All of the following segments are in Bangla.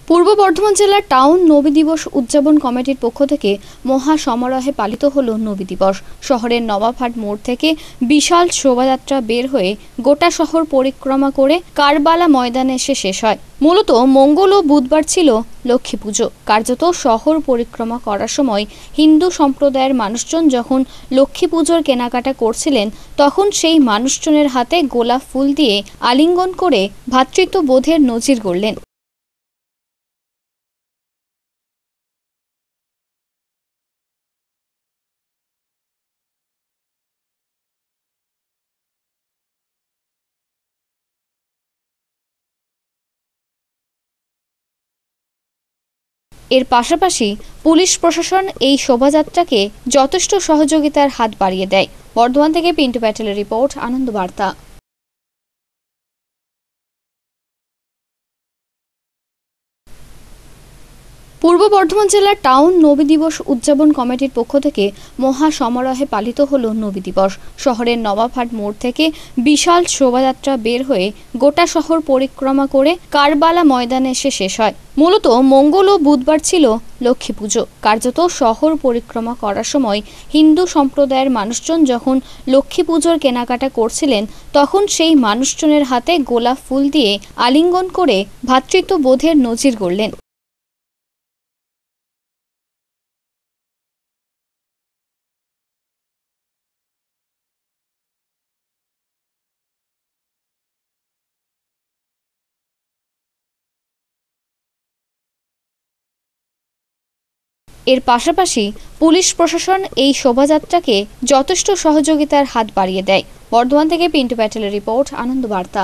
পূর্ব বর্ধমান জেলার টাউন নবী দিবস উদযাপন কমিটির পক্ষ থেকে মহা সমারোহে পালিত হলো নবী দিবস। শহরের নবাবহাট মোড় থেকে বিশাল শোভাযাত্রা বের হয়ে গোটা শহর পরিক্রমা করে কারবালা ময়দানে এসে শেষ হয়। মূলত মঙ্গল ও বুধবার ছিল লক্ষ্মী পুজো। কার্যত শহর পরিক্রমা করার সময় হিন্দু সম্প্রদায়ের মানুষজন যখন লক্ষ্মী পুজোর কেনাকাটা করছিলেন, তখন সেই মানুষজনের হাতে গোলাপ ফুল দিয়ে আলিঙ্গন করে ভ্রাতৃত্ববোধের নজির গড়লেন। এর পাশাপাশি পুলিশ প্রশাসন এই শোভাযাত্রাকে যথেষ্ট সহযোগিতার হাত বাড়িয়ে দেয়। বর্ধমান থেকে পিন্টু প্যাটেলের রিপোর্ট, আনন্দ বার্তা। পূর্ব বর্ধমান জেলার টাউন নবী দিবস উদযাপন কমিটির পক্ষ থেকে মহা সমারোহে পালিত হলো নবী দিবস। শহরের নবাবহাট মোড় থেকে বিশাল শোভাযাত্রা বের হয়ে গোটা শহর পরিক্রমা করে কারবালা ময়দানে এসে শেষ হয়। মূলত মঙ্গল ও বুধবার ছিল লক্ষ্মী পুজো। কার্যত শহর পরিক্রমা করার সময় হিন্দু সম্প্রদায়ের মানুষজন যখন লক্ষ্মী পুজোর কেনাকাটা করছিলেন, তখন সেই মানুষজনের হাতে গোলাপ ফুল দিয়ে আলিঙ্গন করে ভ্রাতৃত্ববোধের নজির গড়লেন। এর পাশাপাশি পুলিশ প্রশাসন এই শোভাযাত্রাকে যথেষ্ট সহযোগিতার হাত বাড়িয়ে দেয়। বর্ধমান থেকে পিন্টু প্যাটেলের রিপোর্ট, আনন্দ বার্তা।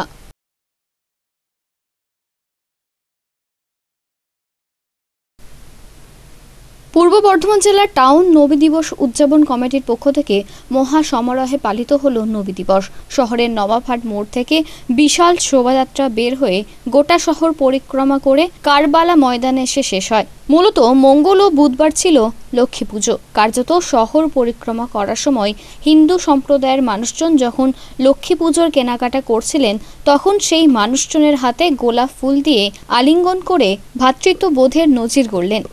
পূর্ব বর্ধমান জেলার টাউন নবী দিবস উদযাপন কমিটির পক্ষ থেকে মহা সমারোহে পালিত হলো নবী দিবস। শহরের নবাবহাট মোড় থেকে বিশাল শোভাযাত্রা বের হয়ে গোটা শহর পরিক্রমা করে কারবালা ময়দানে এসে শেষ হয়। মূলত মঙ্গল ও বুধবার ছিল লক্ষ্মী পুজো। কার্যত শহর পরিক্রমা করার সময় হিন্দু সম্প্রদায়ের মানুষজন যখন লক্ষ্মী পুজোর কেনাকাটা করছিলেন, তখন সেই মানুষজনের হাতে গোলাপ ফুল দিয়ে আলিঙ্গন করে ভ্রাতৃত্ববোধের নজির গড়লেন।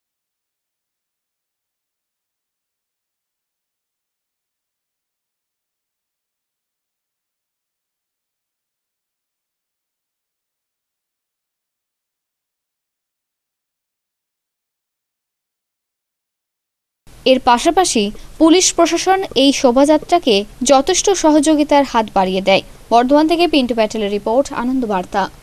এর পাশাপাশি পুলিশ প্রশাসন এই শোভাযাত্রাকে যথেষ্ট সহযোগিতার হাত বাড়িয়ে দেয়। বর্ধমান থেকে পিন্টু প্যাটেলের রিপোর্ট, আনন্দ বার্তা।